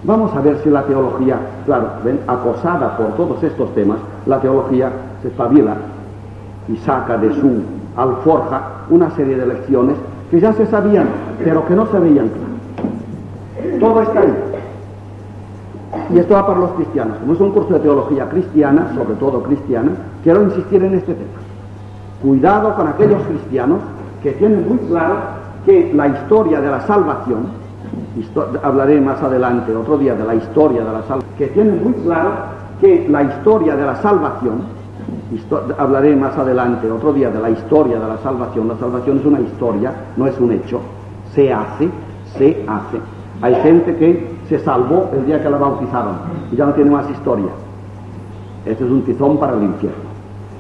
Vamos a ver si la teología, claro, ven, acosada por todos estos temas, la teología se espabila y saca de su alforja una serie de lecciones que ya se sabían, pero que no se veían claro. Todo está ahí. Y esto va para los cristianos. Como es un curso de teología cristiana, sobre todo cristiana, quiero insistir en este tema. Cuidado con aquellos cristianos que tienen muy claro que la historia de la salvación, hablaré más adelante, otro día, de la historia de la salvación, que tienen muy claro que la historia de la salvación, hablaré más adelante, otro día, de la historia de la salvación es una historia, no es un hecho, se hace. Hay gente que se salvó el día que la bautizaron y ya no tiene más historia. Este es un tizón para el infierno.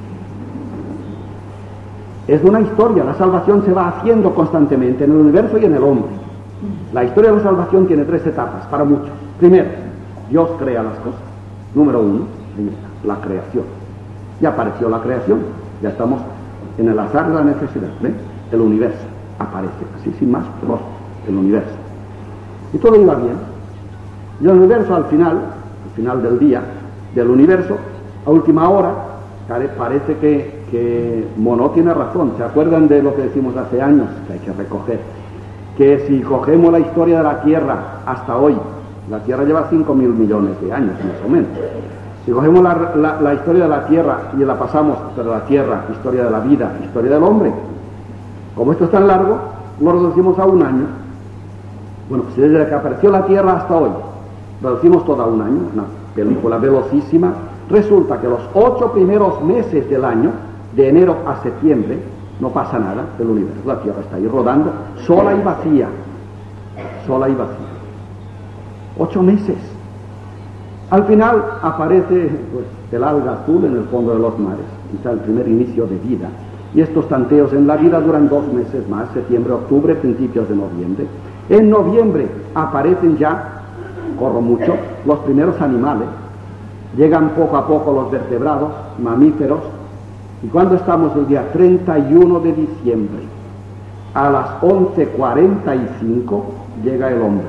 Es una historia, la salvación se va haciendo constantemente en el universo y en el hombre. La historia de la salvación tiene 3 etapas, para muchos. Primero, Dios crea las cosas. Número 1, la creación. Ya apareció la creación, ya estamos en el azar de la necesidad. ¿Ven? El universo aparece, así sin más, el universo. Y todo iba bien. Y el universo al final del día, del universo, a última hora, parece que Monod tiene razón. ¿Se acuerdan de lo que decimos hace años? Que hay que recoger. Que si cogemos la historia de la Tierra hasta hoy, la Tierra lleva 5.000 millones de años, más o menos. Si cogemos la historia de la Tierra y la pasamos, pero la Tierra, historia de la vida, historia del hombre, como esto es tan largo, lo reducimos a 1 año. Bueno, pues desde que apareció la Tierra hasta hoy, reducimos todo a 1 año, una película velocísima. Resulta que los 8 primeros meses del año, de enero a septiembre, no pasa nada del universo. La Tierra está ahí rodando, sola y vacía. 8 meses. Al final aparece pues, el alga azul en el fondo de los mares, quizá el primer inicio de vida. Y estos tanteos en la vida duran 2 meses más, septiembre, octubre, principios de noviembre. En noviembre aparecen ya, corro mucho, los primeros animales. Llegan poco a poco los vertebrados, mamíferos. Y cuando estamos el día 31 de diciembre, a las 11:45, llega el hombre.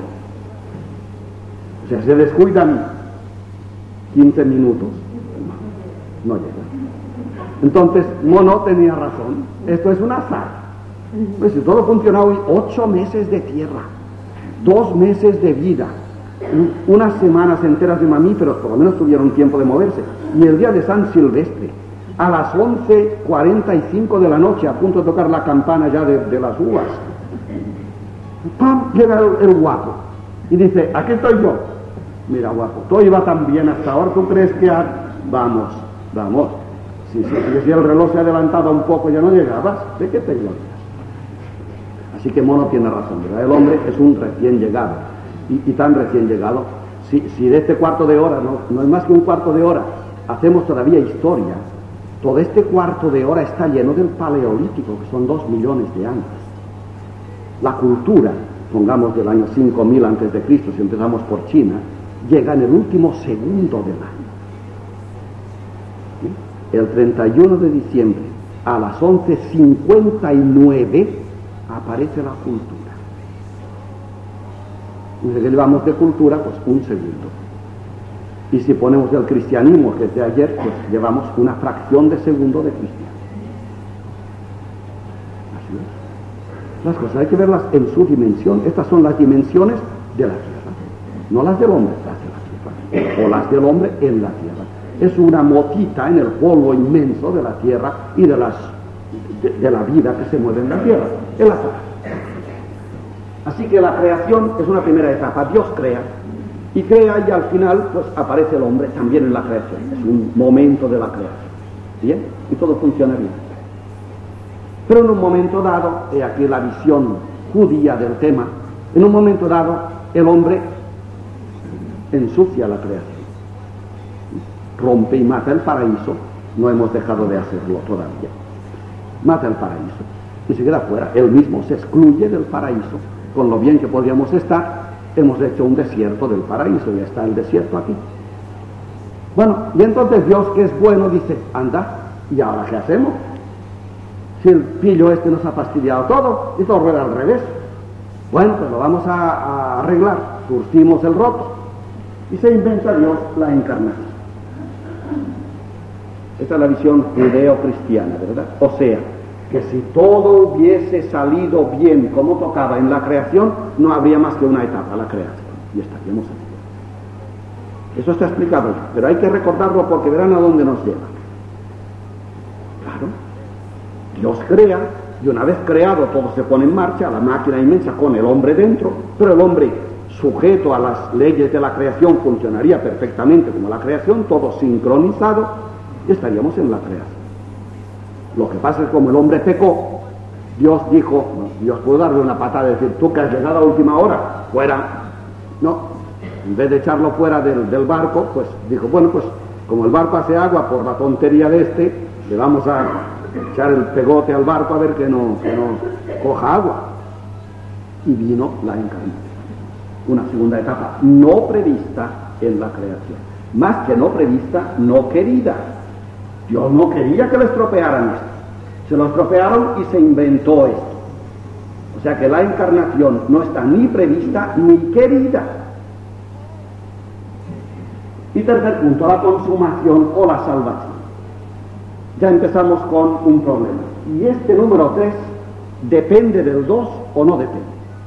O sea, se descuidan 15 minutos, no llega. Entonces, Monod tenía razón, esto es un azar. Pues si todo funciona hoy, 8 meses de tierra, 2 meses de vida, unas semanas enteras de mamíferos, por lo menos tuvieron tiempo de moverse, y el día de San Silvestre, a las 11:45 de la noche, a punto de tocar la campana ya de las uvas, ¡pam!, llega el guapo, y dice, aquí estoy yo. Mira, guapo, todo iba tan bien hasta ahora, ¿tú crees que vamos? Si el reloj se ha adelantado un poco, ya no llegabas, ¿de qué te glorias? Así que Monod tiene razón, ¿verdad? El hombre es un recién llegado, y tan recién llegado, si de este cuarto de hora, no es más que un cuarto de hora, hacemos todavía historia, todo este cuarto de hora está lleno del paleolítico, que son 2 millones de años. La cultura, pongamos del año 5000 antes de Cristo, si empezamos por China, llega en el último segundo del año. ¿Sí? El 31 de diciembre, a las 11:59, aparece la cultura. Y si llevamos de cultura, pues 1 segundo. Y si ponemos el cristianismo, que es de ayer, pues llevamos una fracción de segundo de cristiano. Así es. Las cosas hay que verlas en su dimensión. Estas son las dimensiones de la tierra, no las del hombre, las de la tierra, o las del hombre en la tierra. Es una motita en el polvo inmenso de la tierra y de la vida que se mueve en la tierra, el azar. Así que la creación es una primera etapa. Dios crea, y crea, y al final pues aparece el hombre también en la creación. Es un momento de la creación. ¿Bien? Y todo funciona bien. Pero en un momento dado, he aquí la visión judía del tema, en un momento dado el hombre ensucia la creación. Rompe y mata el paraíso. No hemos dejado de hacerlo todavía. Mata el paraíso y se queda fuera. Él mismo se excluye del paraíso. Con lo bien que podríamos estar, hemos hecho un desierto del paraíso, ya está el desierto aquí. Bueno, y entonces Dios, que es bueno, dice, anda, ¿y ahora qué hacemos? Si el pillo este nos ha fastidiado todo, y todo rueda al revés. Bueno, pues lo vamos a arreglar. Surcimos el roto, Y se inventa Dios la encarnación. Esta es la visión judeo-cristiana, ¿verdad? O sea, que si todo hubiese salido bien como tocaba en la creación, no habría más que una etapa, la creación, y estaríamos aquí. Eso está explicado, pero hay que recordarlo porque verán a dónde nos lleva. Claro, Dios crea, y una vez creado todo se pone en marcha, la máquina inmensa con el hombre dentro, pero el hombre sujeto a las leyes de la creación funcionaría perfectamente como la creación, todo sincronizado, y estaríamos en la creación. Lo que pasa es que como el hombre pecó, Dios dijo, Dios pudo darle una patada y decir, tú que has llegado a última hora, fuera. No, en vez de echarlo fuera del barco, pues dijo, bueno, pues como el barco hace agua por la tontería de este, le vamos a echar el pegote al barco a ver que no coja agua. Y vino la encarnación, una segunda etapa no prevista en la creación, más que no prevista, no querida. Dios no quería que lo estropearan esto, se lo estropearon y se inventó esto. O sea que la encarnación no está ni prevista ni querida. Y tercer punto, la consumación o la salvación. Ya empezamos con un problema. Y este número 3 depende del 2 o no depende.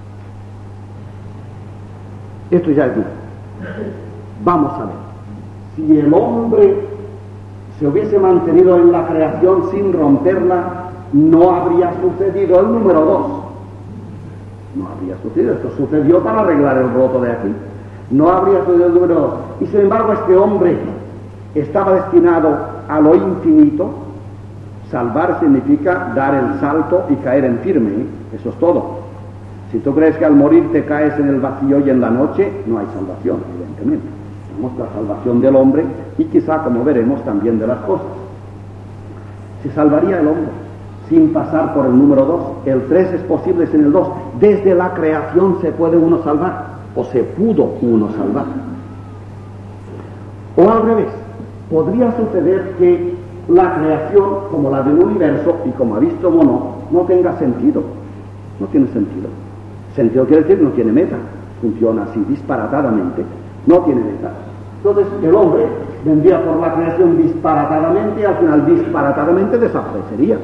Esto ya es duro. Vamos a ver. Si el hombre se hubiese mantenido en la creación sin romperla, no habría sucedido el número 2. No habría sucedido. Esto sucedió para arreglar el roto de aquí. No habría sucedido el número 2. Y sin embargo este hombre estaba destinado a lo infinito. Salvar significa dar el salto y caer en firme, ¿eh? Eso es todo. Si tú crees que al morir te caes en el vacío y en la noche, no hay salvación, evidentemente. Tenemos la salvación del hombre y quizá, como veremos, también de las cosas. Se salvaría el hombre sin pasar por el número 2. El 3 es posible sin el 2. Desde la creación se puede uno salvar, o se pudo uno salvar. O al revés, podría suceder que la creación, como la del universo y como ha visto Monod, no tenga sentido. No tiene sentido. Sentido quiere decir no tiene meta. Funciona así disparatadamente. No tiene meta. Entonces el hombre vendría por la creación disparatadamente y al final disparatadamente desaparecería.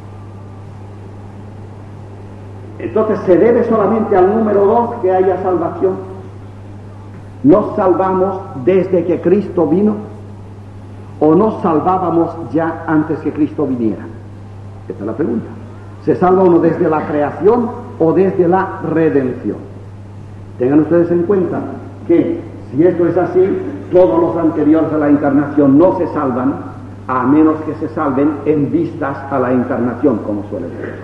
Entonces se debe solamente al número 2 que haya salvación. ¿Nos salvamos desde que Cristo vino? ¿O nos salvábamos ya antes que Cristo viniera? Esta es la pregunta. ¿Se salva uno desde la creación o desde la redención? Tengan ustedes en cuenta que si esto es así, todos los anteriores a la encarnación no se salvan, a menos que se salven en vistas a la encarnación, como suele decirse.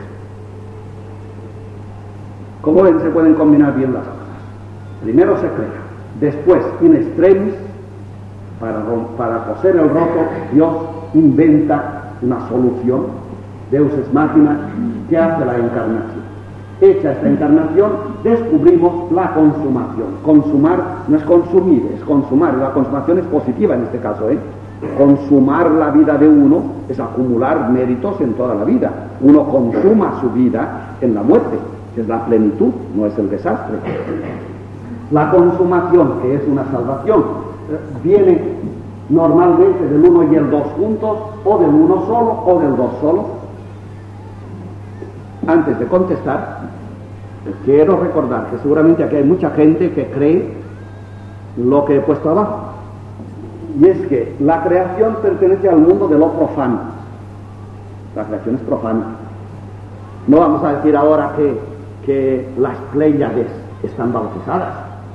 Como ven, se pueden combinar bien las cosas. Primero se crea, después, in extremis, para coser el roto, Dios inventa una solución, Deus ex machina, que hace la encarnación. Hecha esta encarnación, descubrimos la consumación. Consumar no es consumir, es consumar. La consumación es positiva en este caso, ¿eh? Consumar la vida de uno es acumular méritos en toda la vida. Uno consuma su vida en la muerte, que es la plenitud, no es el desastre. La consumación, que es una salvación, viene normalmente del 1 y el 2 juntos, o del 1 solo, o del 2 solo. Antes de contestar, quiero recordar que seguramente aquí hay mucha gente que cree lo que he puesto abajo, y es que la creación pertenece al mundo de lo profano. La creación es profana. No vamos a decir ahora que las Pléyades están bautizadas.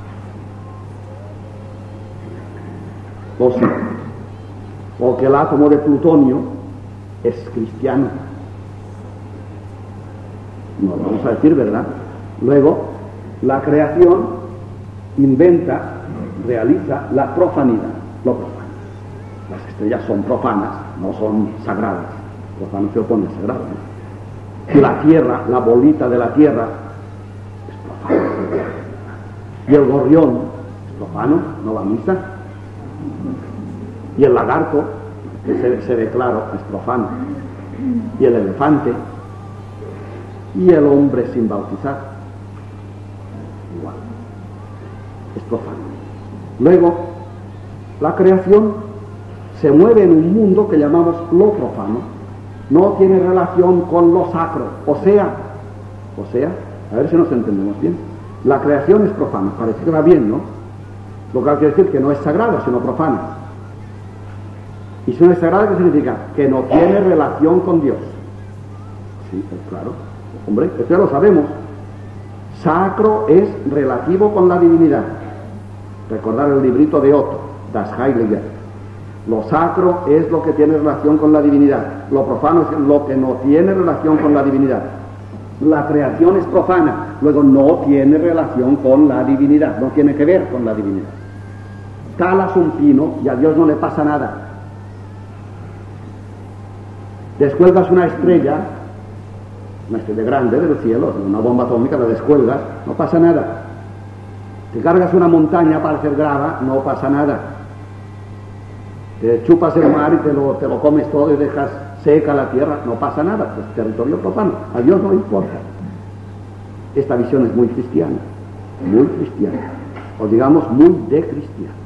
O sí. O que el átomo de plutonio es cristiano. No lo vamos a decir, ¿verdad? Luego, la creación inventa, realiza la profanidad, lo profano. Las estrellas son profanas, no son sagradas. Profano se opone a sagrado, ¿no? Y la tierra, la bolita de la tierra, es profana. Y el gorrión es profano, no va a misa. Y el lagarto, que se ve claro, es profano. Y el elefante, y el hombre sin bautizar, igual, es profano. Luego, La creación se mueve en un mundo que llamamos lo profano, no tiene relación con lo sacro, o sea, a ver si nos entendemos bien, la creación es profana, parece que va bien, ¿no? Lo que quiere decir que no es sagrada, sino profana. Y si no es sagrada, ¿qué significa? Que no tiene relación con Dios. Sí, pues claro, hombre, esto ya lo sabemos. Sacro es relativo con la divinidad. Recordar el librito de Otto, Das Heilige. Lo sacro es lo que tiene relación con la divinidad. Lo profano es lo que no tiene relación con la divinidad. La creación es profana, luego no tiene relación con la divinidad, no tiene que ver con la divinidad. Talas un pino y a Dios no le pasa nada. Descuelgas una estrella grande del cielo, una bomba atómica, la descuelgas, no pasa nada. Te cargas una montaña para hacer grava, no pasa nada. Te chupas el mar y te lo comes todo y dejas seca la tierra, no pasa nada, es territorio profano, a Dios no le importa. Esta visión es muy cristiana, o digamos muy de cristiano.